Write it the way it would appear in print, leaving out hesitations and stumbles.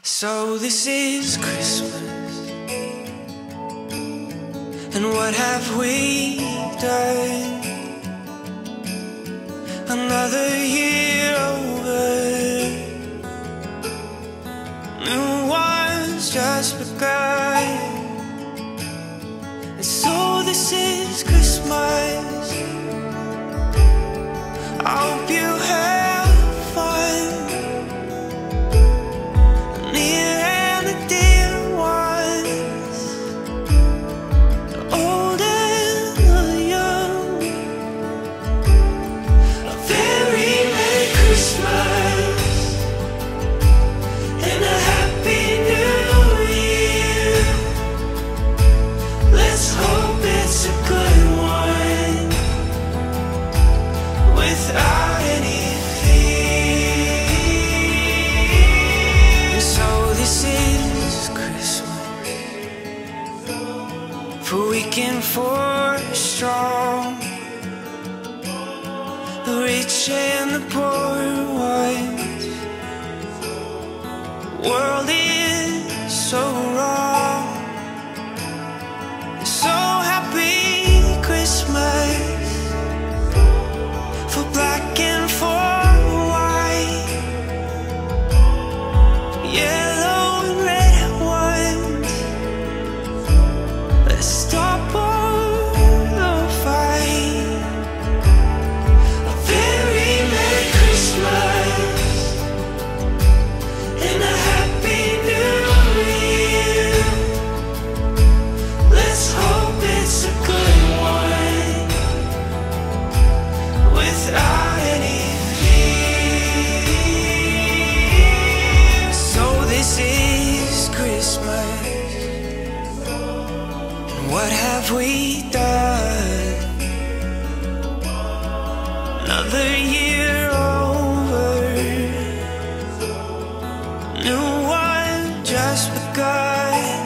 So this is Christmas, and what have we done? Another year over, new one's just begun. And so this is Christmas. I hope you have fun, near and the dear ones, the old and the young. A very Merry Christmas and a Happy New Year. Let's hope it's a good one, without any fear. So this is Christmas, for weak and for strong, the rich and the poor ones. The world is so wrong. So happy Christmas for black and for white, for yellow and red ones. Let's stop all the fight. A very Merry Christmas and a Happy New Year. Let's hope it's a good one, without any fear. So this is Christmas, and what have we done? Another year over, new one just begun.